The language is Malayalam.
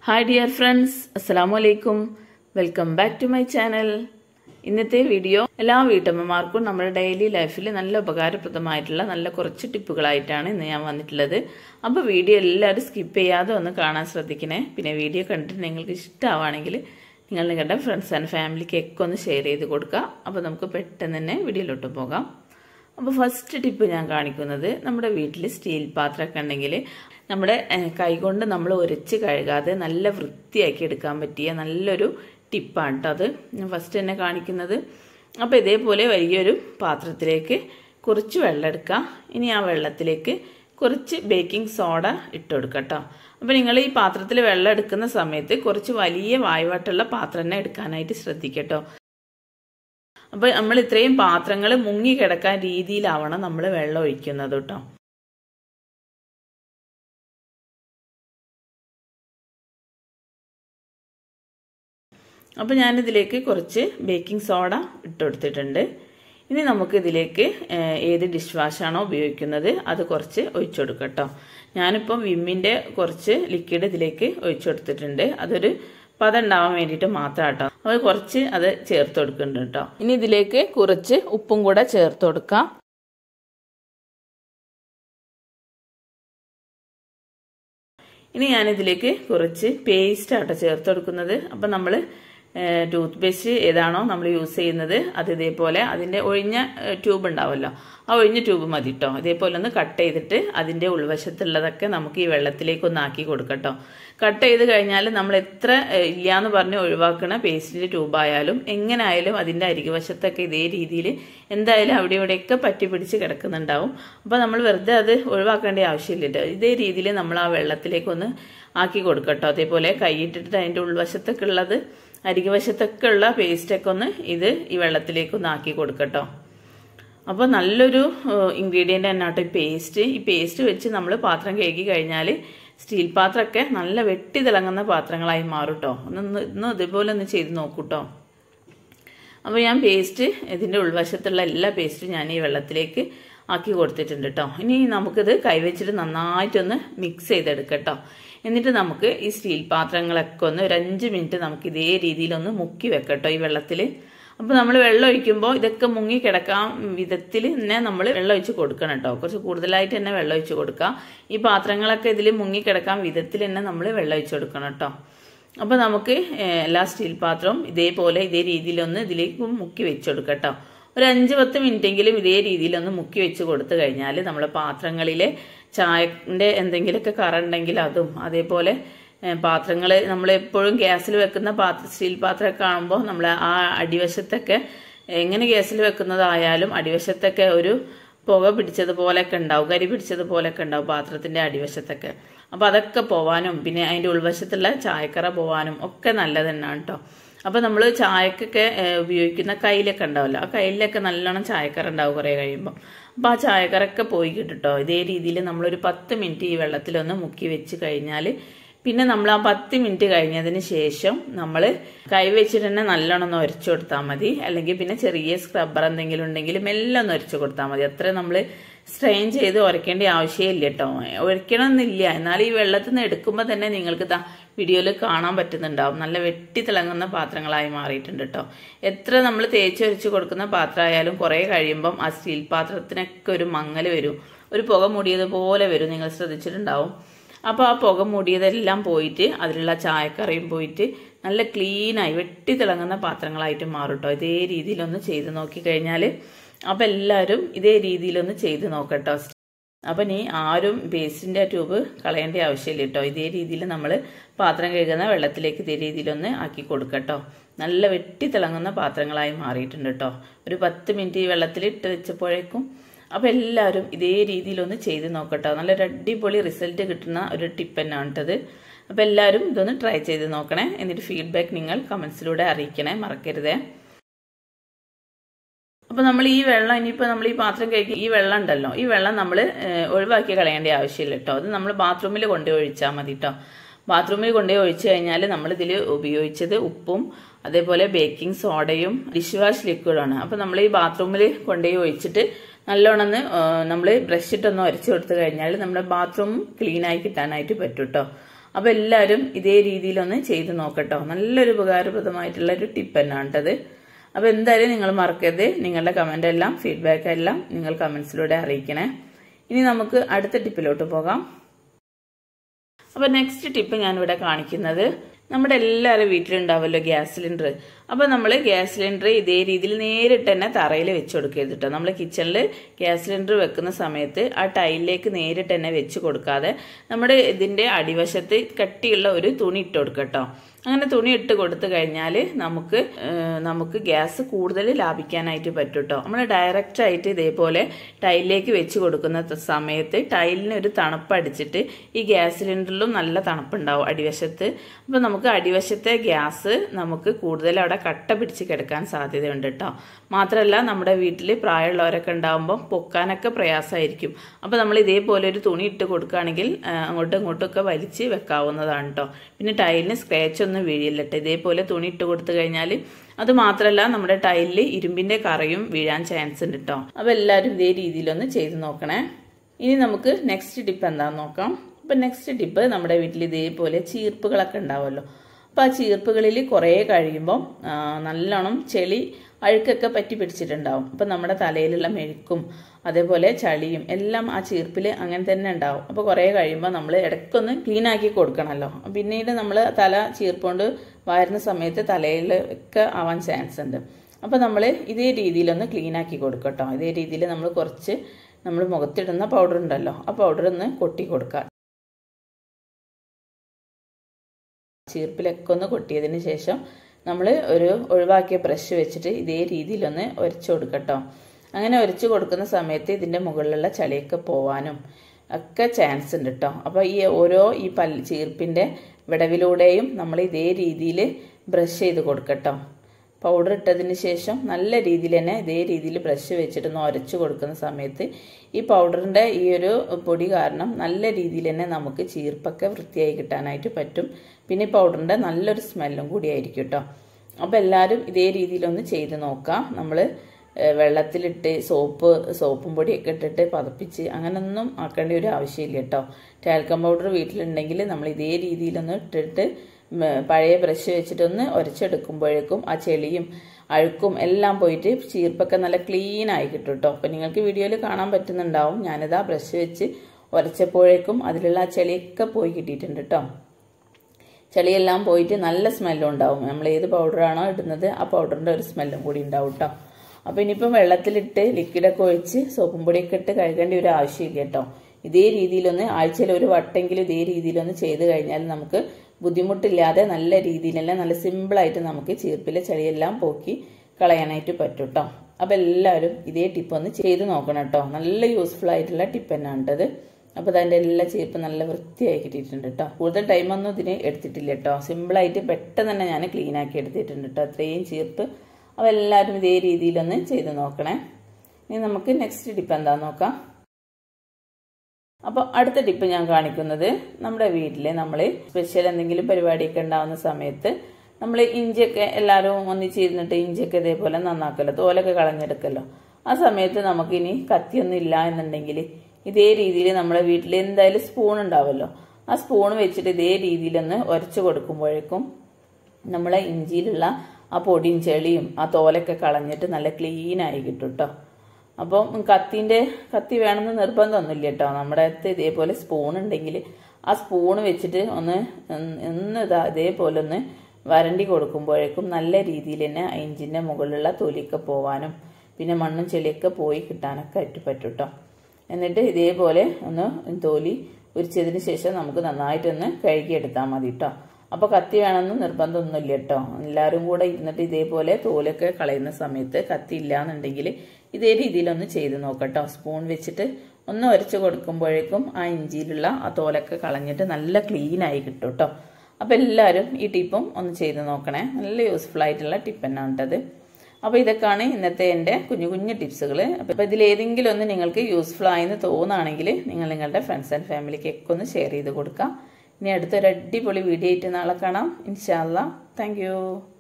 Hi dear friends, Assalamu alaikum. Welcome back to my channel. ഇന്നത്തെ വീഡിയോ എല്ലാ വീട്ടമ്മമാർക്കും നമ്മുടെ ഡെയിലി ലൈഫിൽ നല്ല ഉപകാരപ്രദമായിട്ടുള്ള നല്ല കുറച്ച് ടിപ്പുകളായിട്ടാണ് ഇന്ന് ഞാൻ വന്നിട്ടുള്ളത്. അപ്പോൾ വീഡിയോ എല്ലാവരും സ്കിപ്പ് ചെയ്യാതെ ഒന്ന് കാണാൻ ശ്രദ്ധിക്കണേ. പിന്നെ വീഡിയോ കണ്ടിട്ട് നിങ്ങൾക്ക് ഇഷ്ടമാണെങ്കിൽ നിങ്ങൾ നിങ്ങളുടെ ഫ്രണ്ട്സ് ആൻഡ് ഫാമിലിക്കൊക്കെ ഒന്ന് ഷെയർ ചെയ്ത് കൊടുക്കുക. അപ്പോൾ നമുക്ക് പെട്ടെന്ന് തന്നെ വീഡിയോയിലോട്ട് പോകാം. അപ്പോൾ ഫസ്റ്റ് ടിപ്പ് ഞാൻ കാണിക്കുന്നത് നമ്മുടെ വീട്ടിൽ സ്റ്റീൽ പാത്രമൊക്കെ ഉണ്ടെങ്കിൽ നമ്മുടെ കൈകൊണ്ട് നമ്മൾ ഉരച്ച് കഴുകാതെ നല്ല വൃത്തിയാക്കി എടുക്കാൻ പറ്റിയ നല്ലൊരു ടിപ്പാണ് കേട്ടോ അത് ഞാൻ ഫസ്റ്റ് തന്നെ കാണിക്കുന്നത്. അപ്പോൾ ഇതേപോലെ വലിയൊരു പാത്രത്തിലേക്ക് കുറച്ച് വെള്ളം എടുക്കുക. ഇനി ആ വെള്ളത്തിലേക്ക് കുറച്ച് ബേക്കിംഗ് സോഡ ഇട്ട് കൊടുക്കുക കേട്ടോ. അപ്പോൾ നിങ്ങൾ ഈ പാത്രത്തിൽ വെള്ളം എടുക്കുന്ന സമയത്ത് കുറച്ച് വലിയ വായുവാട്ടുള്ള പാത്രം തന്നെ എടുക്കാനായിട്ട് ശ്രദ്ധിക്കട്ടോ. അപ്പോൾ നമ്മൾ ഇത്രയും പാത്രങ്ങൾ മുങ്ങി കിടക്കാൻ രീതിയിലാവണം നമ്മൾ വെള്ളം ഒഴിക്കുന്നത് കേട്ടോ. അപ്പോൾ ഞാനിതിലേക്ക് കുറച്ച് ബേക്കിംഗ് സോഡ ഇട്ട് കൊടുത്തിട്ടുണ്ട്. ഇനി നമുക്ക് ഇതിലേക്ക് ഏത് ഡിഷ് വാഷാണോ ഉപയോഗിക്കുന്നത് അത് കുറച്ച് ഒഴിച്ചു കൊടുക്കാം കേട്ടോ. ഞാനിപ്പോൾ വിമ്മിൻ്റെ കുറച്ച് ലിക്വിഡ് ഇതിലേക്ക് ഒഴിച്ചു കൊടുത്തിട്ടുണ്ട്. അതൊരു പദം ഉണ്ടാവാൻ വേണ്ടിയിട്ട് മാത്രം കേട്ടോ. അത് കുറച്ച് അത് ചേർത്ത് കൊടുക്കുന്നുണ്ട് കേട്ടോ. ഇനി ഇതിലേക്ക് കുറച്ച് ഉപ്പും കൂടെ ചേർത്ത് കൊടുക്കാം. ഇനി ഞാനിതിലേക്ക് കുറച്ച് പേസ്റ്റ് ആട്ടോ ചേർത്ത് കൊടുക്കുന്നത്. അപ്പം നമ്മൾ ടൂത്ത് പേസ്റ്റ് ഏതാണോ നമ്മൾ യൂസ് ചെയ്യുന്നത് അത് ഇതേപോലെ അതിൻ്റെ ഒഴിഞ്ഞ ട്യൂബ് ഉണ്ടാവുമല്ലോ, ആ ഒഴിഞ്ഞ ട്യൂബ് മതി കേട്ടോ. ഇതേപോലെ ഒന്ന് കട്ട് ചെയ്തിട്ട് അതിൻ്റെ ഉൾവശത്തുള്ളതൊക്കെ നമുക്ക് ഈ വെള്ളത്തിലേക്ക് ഒന്ന് ആക്കി കൊടുക്കട്ടോ. കട്ട് ചെയ്ത് കഴിഞ്ഞാൽ നമ്മൾ എത്ര ഇല്ലയെന്ന് പറഞ്ഞ് ഒഴിവാക്കണ പേസ്റ്റിൻ്റെ ട്യൂബായാലും എങ്ങനെ ആയാലും അതിൻ്റെ അരികുവശത്തൊക്കെ ഇതേ രീതിയിൽ എന്തായാലും അവിടെ ഇവിടെയൊക്കെ പറ്റി പിടിച്ച് കിടക്കുന്നുണ്ടാവും. അപ്പോൾ നമ്മൾ വെറുതെ അത് ഒഴിവാക്കേണ്ട ആവശ്യമില്ല. ഇതേ രീതിയിൽ നമ്മൾ ആ വെള്ളത്തിലേക്കൊന്ന് ആക്കി കൊടുക്കട്ടോ. അതേപോലെ കൈയിട്ടിട്ട് അതിൻ്റെ ഉൾവശത്തൊക്കെ ഉള്ളത് അരികുവശത്തൊക്കെ ഉള്ള പേസ്റ്റൊക്കെ ഒന്ന് ഈ വെള്ളത്തിലേക്കൊന്ന് ആക്കി കൊടുക്കട്ടോ. അപ്പോൾ നല്ലൊരു ഇൻഗ്രീഡിയൻ്റ് തന്നെ കേട്ടോ ഈ പേസ്റ്റ് വെച്ച് നമ്മൾ പാത്രം കഴുകി കഴിഞ്ഞാൽ സ്റ്റീൽ പാത്രമൊക്കെ നല്ല വെട്ടി തിളങ്ങുന്ന പാത്രങ്ങളായി മാറും കേട്ടോ. ഇന്ന് ഇതുപോലെ ഒന്ന് ചെയ്ത് നോക്കൂട്ടോ. അപ്പോൾ ഞാൻ ഇതിൻ്റെ ഉൾവശത്തുള്ള എല്ലാ പേസ്റ്റും ഞാൻ ഈ വെള്ളത്തിലേക്ക് ആക്കി കൊടുത്തിട്ടുണ്ട് കേട്ടോ. ഇനി നമുക്കിത് കൈവച്ചിട്ട് നന്നായിട്ടൊന്ന് മിക്സ് ചെയ്തെടുക്കട്ടോ. എന്നിട്ട് നമുക്ക് ഈ സ്റ്റീൽ പാത്രങ്ങളൊക്കെ ഒന്ന് ഒരു 5 മിനിറ്റ് നമുക്ക് ഇതേ രീതിയിലൊന്ന് മുക്കി വെക്കട്ടോ ഈ വെള്ളത്തിൽ. അപ്പോൾ നമ്മൾ വെള്ളം ഒഴിക്കുമ്പോൾ ഇതൊക്കെ മുങ്ങി കിടക്കാൻ വിധത്തിൽ തന്നെ നമ്മൾ വെള്ളം ഒഴിച്ച് കൊടുക്കണം കേട്ടോ. കുറച്ച് കൂടുതലായിട്ട് തന്നെ വെള്ളം ഒഴിച്ച് കൊടുക്കുക. ഈ പാത്രങ്ങളൊക്കെ ഇതിൽ മുങ്ങി കിടക്കാൻ വിധത്തിൽ തന്നെ നമ്മൾ വെള്ളം ഒഴിച്ച് കൊടുക്കണം കേട്ടോ. അപ്പോൾ നമുക്ക് എല്ലാ സ്റ്റീൽ പാത്രവും ഇതേ രീതിയിലൊന്ന് ഇതിലേക്ക് മുക്കി വെച്ച് കൊടുക്കാം കേട്ടോ. ഒരു 5-10 മിനിറ്റെങ്കിലും ഇതേ രീതിയിലൊന്ന് മുക്കി വെച്ച് കൊടുത്തു കഴിഞ്ഞാൽ നമ്മളെ പാത്രങ്ങളിലെ ചായൻ്റെ എന്തെങ്കിലുമൊക്കെ കറ ഉണ്ടെങ്കിൽ അതും അതേപോലെ പാത്രങ്ങൾ നമ്മളെപ്പോഴും ഗ്യാസിൽ വെക്കുന്ന സ്റ്റീൽ പാത്രമൊക്കെ കാണുമ്പോൾ നമ്മൾ ആ അടിവശത്തൊക്കെ എങ്ങനെ ഗ്യാസിൽ വെക്കുന്നതായാലും അടിവശത്തൊക്കെ ഒരു പുക പിടിച്ചതുപോലെയൊക്കെ ഉണ്ടാവും, കരി പിടിച്ചതുപോലെയൊക്കെ ഉണ്ടാവും പാത്രത്തിൻ്റെ അടിവശത്തൊക്കെ. അപ്പോൾ അതൊക്കെ പോവാനും പിന്നെ അതിൻ്റെ ഉൾവശത്തുള്ള ചായക്കറ പോവാനും ഒക്കെ നല്ലത് തന്നെയാണ് കേട്ടോ. അപ്പോൾ നമ്മൾ ചായക്കൊക്കെ ഉപയോഗിക്കുന്ന കയ്യിലൊക്കെ ഉണ്ടാവുമല്ലോ, ആ കയ്യിലൊക്കെ നല്ലോണം ചായക്കറ ഉണ്ടാവും കുറേ കഴിയുമ്പോൾ. അപ്പോൾ ആ ചായക്കറൊക്കെ പോയി കിട്ടുട്ടോ. ഇതേ രീതിയിൽ നമ്മളൊരു 10 മിനിറ്റ് ഈ വെള്ളത്തിലൊന്ന് മുക്കി വെച്ച് കഴിഞ്ഞാൽ പിന്നെ നമ്മൾ ആ 10 മിനിറ്റ് കഴിഞ്ഞതിന് ശേഷം നമ്മൾ കൈവച്ചിട്ട് തന്നെ നല്ലോണം ഒന്ന് ഉരച്ചു കൊടുത്താൽ മതി. അല്ലെങ്കിൽ പിന്നെ ചെറിയ സ്ക്രബ്ബർ എന്തെങ്കിലും ഉണ്ടെങ്കിൽ മെല്ലെ ഒന്ന് ഉരച്ചു കൊടുത്താൽ മതി. അത്ര നമ്മൾ സ്ട്രെയിൻ ചെയ്ത് ഉരയ്ക്കേണ്ട ആവശ്യമില്ല കേട്ടോ. ഉരയ്ക്കണമെന്നില്ല. എന്നാൽ ഈ വെള്ളത്തിൽ നിന്ന് എടുക്കുമ്പോൾ തന്നെ നിങ്ങൾക്ക് വീഡിയോയിൽ കാണാൻ പറ്റുന്നുണ്ടാവും നല്ല വെട്ടി തിളങ്ങുന്ന പാത്രങ്ങളായി മാറിയിട്ടുണ്ട് കേട്ടോ. എത്ര നമ്മൾ തേച്ചൊരച്ച് കൊടുക്കുന്ന പാത്രമായാലും കുറേ കഴിയുമ്പം ആ സ്റ്റീൽ പാത്രത്തിനൊക്കെ ഒരു മങ്ങൽ വരും, ഒരു പുക മൂടിയതുപോലെ വരും. നിങ്ങൾ ശ്രദ്ധിച്ചിട്ടുണ്ടാവും. അപ്പോൾ ആ പുക മൂടിയതെല്ലാം പോയിട്ട് അതിലുള്ള ചായക്കറിയും പോയിട്ട് നല്ല ക്ലീനായി വെട്ടി തിളങ്ങുന്ന പാത്രങ്ങളായിട്ട് മാറും കേട്ടോ. ഇതേ രീതിയിലൊന്ന് ചെയ്ത് നോക്കിക്കഴിഞ്ഞാൽ അപ്പോൾ എല്ലാവരും ഇതേ രീതിയിലൊന്ന് ചെയ്ത് നോക്കട്ടോ. അപ്പം നീ ആരും പേസ്റ്റിൻ്റെ ട്യൂബ് കളയേണ്ട ആവശ്യമില്ല കേട്ടോ. ഇതേ രീതിയിൽ നമ്മൾ പാത്രം കഴുകുന്ന വെള്ളത്തിലേക്ക് ഇതേ രീതിയിലൊന്ന് ആക്കി കൊടുക്കട്ടോ. നല്ല വെട്ടി തിളങ്ങുന്ന പാത്രങ്ങളായി മാറിയിട്ടുണ്ട് കേട്ടോ. ഒരു 10 മിനിറ്റ് ഈ വെള്ളത്തിൽ ഇട്ട് വെച്ചപ്പോഴേക്കും. അപ്പോൾ എല്ലാവരും ഇതേ രീതിയിലൊന്ന് ചെയ്ത് നോക്കട്ടോ. നല്ലൊരു അടിപൊളി റിസൾട്ട് കിട്ടുന്ന ഒരു ടിപ്പ് തന്നെയാണ് കേട്ടത്. അപ്പോൾ എല്ലാവരും ഇതൊന്ന് ട്രൈ ചെയ്ത് നോക്കണേ. എന്നിട്ട് ഫീഡ്ബാക്ക് നിങ്ങൾ കമൻസിലൂടെ അറിയിക്കണേ, മറക്കരുതേ. അപ്പോൾ നമ്മൾ ഈ വെള്ളം ഇനിയിപ്പോൾ നമ്മൾ ഈ പാത്രം കഴുകി ഈ വെള്ളം ഉണ്ടല്ലോ, ഈ വെള്ളം നമ്മൾ ഒഴിവാക്കി കളയേണ്ട ആവശ്യമില്ല കേട്ടോ. അത് നമ്മൾ ബാത്റൂമിൽ കൊണ്ടുപോയി ഒഴിച്ചാൽ മതി കേട്ടോ. ബാത്റൂമിൽ കൊണ്ടുപോയി ഒഴിച്ചു കഴിഞ്ഞാൽ നമ്മളിതിൽ ഉപയോഗിച്ചത് ഉപ്പും അതേപോലെ ബേക്കിംഗ് സോഡയും ഡിഷ് വാഷ് ലിക്വിഡാണ്. അപ്പോൾ നമ്മൾ ഈ ബാത്റൂമിൽ കൊണ്ടുപോയി ഒഴിച്ചിട്ട് നല്ലോണം നമ്മൾ ബ്രഷ് ഇട്ടൊന്ന് ഉരച്ചു കൊടുത്തു കഴിഞ്ഞാൽ നമ്മുടെ ബാത്റൂം ക്ലീനായി കിട്ടാനായിട്ട് പറ്റും കേട്ടോ. അപ്പോൾ എല്ലാവരും ഇതേ രീതിയിലൊന്ന് ചെയ്ത് നോക്കട്ടോ. നല്ലൊരു ഉപകാരപ്രദമായിട്ടുള്ള ഒരു ടിപ്പ് തന്നെയാണ് കേട്ടത്. അപ്പോൾ എന്തായാലും നിങ്ങൾ മറക്കരുത്, നിങ്ങളുടെ കമൻ്റ് എല്ലാം ഫീഡ്ബാക്ക് എല്ലാം നിങ്ങൾ കമൻസിലൂടെ അറിയിക്കണേ. ഇനി നമുക്ക് അടുത്ത ടിപ്പിലോട്ട് പോകാം. അപ്പോൾ നെക്സ്റ്റ് ടിപ്പ് ഞാനിവിടെ കാണിക്കുന്നത്, നമ്മുടെ എല്ലാവരും വീട്ടിലുണ്ടാവുമല്ലോ ഗ്യാസ് സിലിണ്ടർ. അപ്പോൾ നമ്മൾ ഗ്യാസ് സിലിണ്ടർ ഇതേ രീതിയിൽ നേരിട്ട് തന്നെ തറയിൽ വെച്ച് കൊടുക്കരുത് കേട്ടോ. നമ്മൾ കിച്ചണിൽ ഗ്യാസ് സിലിണ്ടർ വെക്കുന്ന സമയത്ത് ആ ടൈലിലേക്ക് നേരിട്ട് തന്നെ വെച്ച് കൊടുക്കാതെ നമ്മുടെ ഇതിൻ്റെ അടിവശത്ത് കട്ടിയുള്ള ഒരു തുണി ഇട്ട് കൊടുക്കുക കേട്ടോ. അങ്ങനെ തുണി ഇട്ട് കൊടുത്തു കഴിഞ്ഞാൽ നമുക്ക് ഗ്യാസ് കൂടുതൽ ലാഭിക്കാനായിട്ട് പറ്റും കേട്ടോ. നമ്മൾ ഡയറക്റ്റ് ആയിട്ട് ഇതേപോലെ ടൈലിലേക്ക് വെച്ച് കൊടുക്കുന്ന സമയത്ത് ടൈലിന് ഒരു തണുപ്പടിച്ചിട്ട് ഈ ഗ്യാസ് സിലിണ്ടറിലും നല്ല തണുപ്പുണ്ടാവും അടിവശത്ത്. അപ്പോൾ നമുക്ക് അടിവശത്തെ ഗ്യാസ് നമുക്ക് കൂടുതൽ അവിടെ കട്ട പിടിച്ച് കിടക്കാൻ സാധ്യതയുണ്ട് കേട്ടോ. മാത്രമല്ല നമ്മുടെ വീട്ടിൽ പ്രായമുള്ളവരൊക്കെ ഉണ്ടാകുമ്പോൾ പൊക്കാനൊക്കെ പ്രയാസമായിരിക്കും. അപ്പോൾ നമ്മൾ ഇതേപോലെ ഒരു തുണി ഇട്ട് കൊടുക്കുകയാണെങ്കിൽ അങ്ങോട്ടും ഇങ്ങോട്ടൊക്കെ വലിച്ച് വെക്കാവുന്നതാണ് കേട്ടോ. പിന്നെ ടൈലിന് സ്ക്രാച്ച് ഒന്നും വീഴില്ല കേട്ടോ. ഇതേപോലെ തുണി ഇട്ട് കൊടുത്തു കഴിഞ്ഞാൽ അത് മാത്രമല്ല നമ്മുടെ ടൈലിൽ ഇരുമ്പിന്റെ കറയും വീഴാൻ ചാൻസ് ഉണ്ട് കേട്ടോ. അപ്പോൾ എല്ലാവരും ഇതേ രീതിയിലൊന്ന് ചെയ്ത് നോക്കണേ. ഇനി നമുക്ക് നെക്സ്റ്റ് ടിപ്പ് എന്താണെന്ന് നോക്കാം. അപ്പം നെക്സ്റ്റ് ടിപ്പ്, നമ്മുടെ വീട്ടിൽ ഇതേപോലെ ചീർപ്പുകളൊക്കെ ഉണ്ടാവുമല്ലോ. അപ്പോൾ ആ ചീർപ്പുകളിൽ കുറേ കഴിയുമ്പം നല്ലോണം ചെളി അഴുക്കൊക്കെ പറ്റി പിടിച്ചിട്ടുണ്ടാവും. അപ്പം നമ്മുടെ തലയിലുള്ള മെഴുക്കും അതേപോലെ ചളിയും എല്ലാം ആ ചീർപ്പിൽ അങ്ങനെ തന്നെ ഉണ്ടാവും. അപ്പോൾ കുറേ കഴിയുമ്പോൾ നമ്മൾ ഇടയ്ക്കൊന്ന് ക്ലീൻ ആക്കി കൊടുക്കണമല്ലോ. പിന്നീട് നമ്മൾ തല ചീർപ്പുകൊണ്ട് വാരുന്ന സമയത്ത് തലയിൽ ഒക്കെ ആവാൻ ചാൻസ് ഉണ്ട്. അപ്പോൾ നമ്മൾ ഇതേ രീതിയിലൊന്ന് ക്ലീൻ ആക്കി കൊടുക്കട്ടോ. ഇതേ രീതിയിൽ നമ്മൾ മുഖത്തിടുന്ന പൗഡർ ഉണ്ടല്ലോ, ആ പൗഡർ ഒന്ന് കൊട്ടി കൊടുക്കുക. ചീർപ്പിലൊക്കെ ഒന്ന് കൊട്ടിയതിന് ശേഷം നമ്മൾ ഒരു ഒഴിവാക്കിയ ബ്രഷ് വെച്ചിട്ട് ഇതേ രീതിയിലൊന്ന് ഉരച്ചു കൊടുക്കട്ടോ. അങ്ങനെ ഉരച്ചു കൊടുക്കുന്ന സമയത്ത് ഇതിൻ്റെ മുകളിലുള്ള ചളിയൊക്കെ പോവാനും ഒക്കെ ചാൻസ് ഉണ്ട് കേട്ടോ. അപ്പോൾ ഈ ചീർപ്പിൻ്റെ വിടവിലൂടെയും നമ്മൾ ഇതേ രീതിയിൽ ബ്രഷ് ചെയ്ത് കൊടുക്കട്ടോ. പൗഡർ ഇട്ടതിന് ശേഷം നല്ല രീതിയിൽ തന്നെ ഇതേ രീതിയിൽ ബ്രഷ് വെച്ചിട്ടൊന്ന് ഉരച്ചു കൊടുക്കുന്ന സമയത്ത് ഈ പൗഡറിൻ്റെ ഈ ഒരു പൊടി കാരണം നല്ല രീതിയിൽ തന്നെ നമുക്ക് ചീർപ്പൊക്കെ വൃത്തിയായി കിട്ടാനായിട്ട് പറ്റും. പിന്നെ പൗഡറിൻ്റെ നല്ലൊരു സ്മെല്ലും കൂടി ആയിരിക്കും കേട്ടോ. അപ്പോൾ എല്ലാവരും ഇതേ രീതിയിലൊന്ന് ചെയ്ത് നോക്കാം. നമ്മൾ വെള്ളത്തിലിട്ട് സോപ്പും പൊടിയൊക്കെ ഇട്ടിട്ട് പതപ്പിച്ച് അങ്ങനൊന്നും ആക്കേണ്ട ഒരു ആവശ്യമില്ല കേട്ടോ. ടാൽക്കം പൗഡർ വീട്ടിലുണ്ടെങ്കിൽ നമ്മൾ ഇതേ രീതിയിലൊന്ന് ഇട്ടിട്ട് പഴയ ബ്രഷ് വെച്ചിട്ടൊന്ന് ഉരച്ചെടുക്കുമ്പോഴേക്കും ആ ചെളിയും അഴുക്കും എല്ലാം പോയിട്ട് ചീർപ്പൊക്കെ നല്ല ക്ലീൻ ആയി കിട്ടും കേട്ടോ. അപ്പം നിങ്ങൾക്ക് വീഡിയോയിൽ കാണാൻ പറ്റുന്നുണ്ടാവും, ഞാനിതാ ബ്രഷ് വെച്ച് ഉരച്ചപ്പോഴേക്കും അതിലുള്ള ആ ചെളിയൊക്കെ പോയി കിട്ടിയിട്ടുണ്ട് കേട്ടോ. ചെളിയെല്ലാം പോയിട്ട് നല്ല സ്മെല്ലും ഉണ്ടാവും. നമ്മൾ ഏത് പൗഡറാണോ ഇടുന്നത് ആ പൗഡറിൻ്റെ ഒരു സ്മെല്ലും കൂടി ഉണ്ടാവും കേട്ടോ. അപ്പോൾ ഇനിയിപ്പം വെള്ളത്തിലിട്ട് ലിക്വിഡൊക്കെ ഒഴിച്ച് സോപ്പും പൊടിയൊക്കെ ഇട്ട് കഴുകേണ്ട ഒരു ആവശ്യമില്ല കേട്ടോ. ഇതേ രീതിയിലൊന്ന് ആഴ്ചയിൽ ഒരു വട്ടെങ്കിലും ഇതേ രീതിയിലൊന്ന് ചെയ്ത് കഴിഞ്ഞാൽ നമുക്ക് ബുദ്ധിമുട്ടില്ലാതെ നല്ല രീതിയിലല്ല നല്ല സിമ്പിളായിട്ട് നമുക്ക് ചീർപ്പിലെ ചെളിയെല്ലാം പോക്കി കളയാനായിട്ട് പറ്റും കേട്ടോ. അപ്പോൾ എല്ലാവരും ഇതേ ടിപ്പ് ഒന്ന് ചെയ്ത് നോക്കണം കേട്ടോ. നല്ല യൂസ്ഫുൾ ആയിട്ടുള്ള ടിപ്പ് തന്നെയാണ് കേട്ടത്. അപ്പോൾ അതിൻ്റെ എല്ലാ ചീർപ്പ് നല്ല വൃത്തിയായി കിട്ടിയിട്ടുണ്ട് കേട്ടോ. കൂടുതൽ ടൈമൊന്നും ഇതിന് എടുത്തിട്ടില്ല കേട്ടോ. സിമ്പിളായിട്ട് പെട്ടെന്ന് തന്നെ ഞാൻ ക്ലീൻ ആക്കി എടുത്തിട്ടുണ്ട് കേട്ടോ, അത്രയും ചീർപ്പ്. അപ്പോൾ എല്ലാവരും ഇതേ രീതിയിലൊന്ന് ചെയ്ത് നോക്കണേ. ഇനി നമുക്ക് നെക്സ്റ്റ് ടിപ്പ് എന്താണെന്ന് നോക്കാം. അപ്പോൾ അടുത്ത ടിപ്പ് ഞാൻ കാണിക്കുന്നത്, നമ്മുടെ വീട്ടിൽ നമ്മൾ സ്പെഷ്യൽ എന്തെങ്കിലും പരിപാടിയൊക്കെ ഉണ്ടാകുന്ന സമയത്ത് നമ്മൾ ഇഞ്ചിയൊക്കെ എല്ലാവരും ഒന്നിച്ചിരുന്നിട്ട് ഇഞ്ചിയൊക്കെ ഇതേപോലെ നന്നാക്കല്ലോ, തോലൊക്കെ കളഞ്ഞെടുക്കല്ലോ. ആ സമയത്ത് നമുക്കിനി കത്തിയൊന്നും ഇല്ല എന്നുണ്ടെങ്കിൽ ഇതേ രീതിയിൽ നമ്മുടെ വീട്ടിൽ എന്തായാലും സ്പൂൺ ഉണ്ടാവുമല്ലോ, ആ സ്പൂൺ വെച്ചിട്ട് ഇതേ രീതിയിലൊന്ന് ഉരച്ചു കൊടുക്കുമ്പോഴേക്കും നമ്മളെ ഇഞ്ചിയിലുള്ള ആ പൊടിയും ചെളിയും ആ തോലൊക്കെ കളഞ്ഞിട്ട് നല്ല ക്ലീനായി കിട്ടും കേട്ടോ. അപ്പം കത്തി വേണമെന്ന് നിർബന്ധമൊന്നുമില്ല കേട്ടോ. നമ്മുടെ അടുത്ത് ഇതേപോലെ സ്പൂൺ ഉണ്ടെങ്കിൽ ആ സ്പൂൺ വെച്ചിട്ട് ഇതേപോലെ ഒന്ന് വരണ്ടി കൊടുക്കുമ്പോഴേക്കും നല്ല രീതിയിൽ തന്നെ ഇഞ്ചിൻ്റെ മുകളിലുള്ള തൊലിയൊക്കെ പോവാനും പിന്നെ മണ്ണും ചെളിയൊക്കെ പോയി കിട്ടാനൊക്കെ പറ്റും കേട്ടോ. എന്നിട്ട് ഇതേപോലെ ഒന്ന് തൊലി ഉരിച്ചതിന് ശേഷം നമുക്ക് നന്നായിട്ടൊന്ന് കഴുകിയെടുത്താൽ മതി കേട്ടോ. അപ്പോൾ കത്തി വേണമെന്ന് നിർബന്ധമൊന്നുമില്ല കേട്ടോ. എല്ലാവരും കൂടെ ഇരുന്നിട്ട് ഇതേപോലെ തോലൊക്കെ കളയുന്ന സമയത്ത് കത്തി ഇല്ലാന്നുണ്ടെങ്കിൽ ഇതേ രീതിയിലൊന്ന് ചെയ്ത് നോക്കട്ടോ. സ്പൂൺ വെച്ചിട്ട് ഒന്ന് ഉരച്ച് കൊടുക്കുമ്പോഴേക്കും ആ ഇഞ്ചിയിലുള്ള ആ തോലൊക്കെ കളഞ്ഞിട്ട് നല്ല ക്ലീനായി കിട്ടും കേട്ടോ. അപ്പോൾ എല്ലാവരും ഈ ടിപ്പും ഒന്ന് ചെയ്ത് നോക്കണേ. നല്ല യൂസ്ഫുൾ ആയിട്ടുള്ള ടിപ്പ് തന്നെയാണ് കേട്ടത്. അപ്പോൾ ഇതൊക്കെയാണ് ഇന്നത്തെ എൻ്റെ കുഞ്ഞു കുഞ്ഞു ടിപ്സുകൾ. അപ്പോൾ ഇതിലേതെങ്കിലും ഒന്ന് നിങ്ങൾക്ക് യൂസ്ഫുൾ ആയെന്ന് തോന്നുകയാണെങ്കിൽ നിങ്ങൾ നിങ്ങളുടെ ഫ്രണ്ട്സ് ആൻഡ് ഫാമിലിക്കൊക്കെ ഒന്ന് ഷെയർ ചെയ്ത് കൊടുക്കാം. ഇനി അടുത്തൊരു അടിപൊളി വീഡിയോ ആയിട്ട് നാളെ കാണാം ഇൻഷാ അല്ലാഹ്. Thank you.